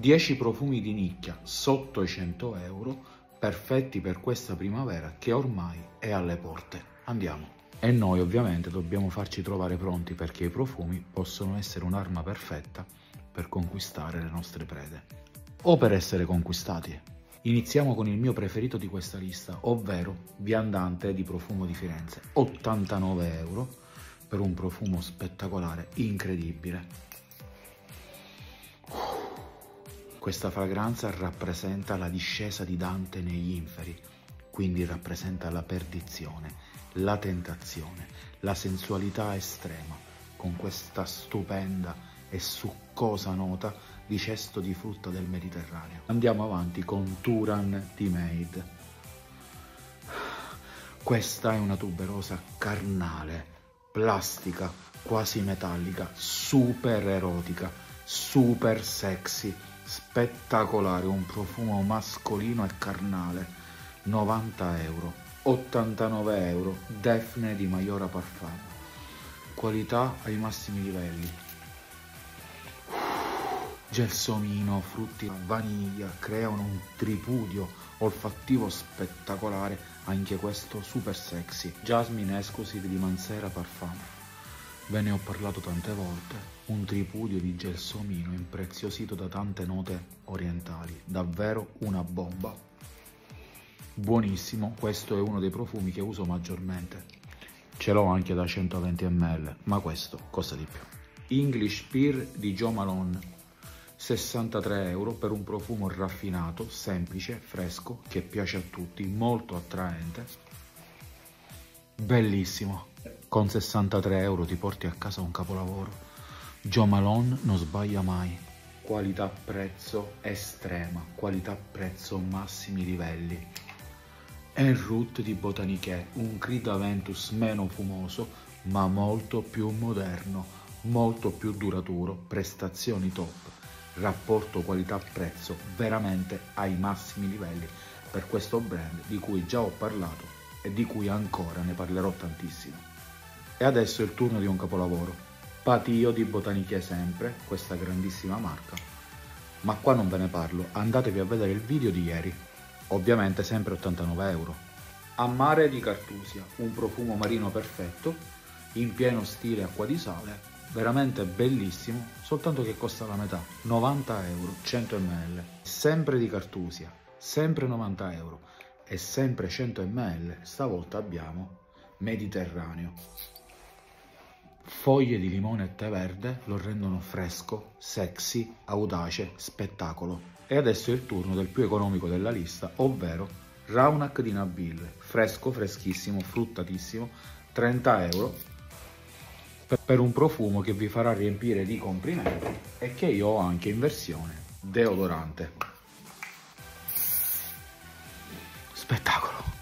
10 profumi di nicchia sotto i 100 euro, perfetti per questa primavera che ormai è alle porte. Andiamo! E noi ovviamente dobbiamo farci trovare pronti, perché i profumi possono essere un'arma perfetta per conquistare le nostre prede o per essere conquistati. Iniziamo con il mio preferito di questa lista, ovvero Viandante di Profumo di Firenze, 89 euro per un profumo spettacolare, incredibile. Questa fragranza rappresenta la discesa di Dante negli inferi, quindi rappresenta la perdizione, la tentazione, la sensualità estrema, con questa stupenda e succosa nota di cesto di frutta del Mediterraneo. Andiamo avanti con Turan di Made. Questa è una tuberosa carnale, plastica, quasi metallica, super erotica, super sexy, spettacolare, un profumo mascolino e carnale, 90 euro, 89 euro, Daphne di Mayora Parfum, qualità ai massimi livelli, gelsomino, frutti, vaniglia, creano un tripudio olfattivo spettacolare, anche questo super sexy, Jasmine Exclusive di Mancera Parfum. Ve ne ho parlato tante volte, un tripudio di gelsomino impreziosito da tante note orientali, davvero una bomba. Buonissimo, questo è uno dei profumi che uso maggiormente. Ce l'ho anche da 120 ml, ma questo costa di più. English Pear di Jo Malone, 63 euro per un profumo raffinato, semplice, fresco, che piace a tutti, molto attraente. Bellissimo. Con 63 euro ti porti a casa un capolavoro. Jo Malone non sbaglia mai. Qualità-prezzo estrema, qualità-prezzo massimi livelli. En Route di Botaniquet, un Creed Aventus meno fumoso, ma molto più moderno, molto più duraturo, prestazioni top, rapporto qualità-prezzo veramente ai massimi livelli per questo brand di cui già ho parlato e di cui ancora ne parlerò tantissimo. E adesso è il turno di un capolavoro, Patio di Botaniquet sempre, questa grandissima marca, ma qua non ve ne parlo, andatevi a vedere il video di ieri, ovviamente sempre 89 euro. Amare di Cartusia, un profumo marino perfetto, in pieno stile acqua di sale, veramente bellissimo, soltanto che costa la metà, 90 euro, 100 ml, sempre di Cartusia, sempre 90 euro, e sempre 100 ml, stavolta abbiamo Mediterraneo. Foglie di limone e tè verde lo rendono fresco, sexy, audace, spettacolo. E adesso è il turno del più economico della lista, ovvero Raunak di Nabil, fresco, freschissimo, fruttatissimo, 30 euro per un profumo che vi farà riempire di complimenti e che io ho anche in versione deodorante. Spettacolo!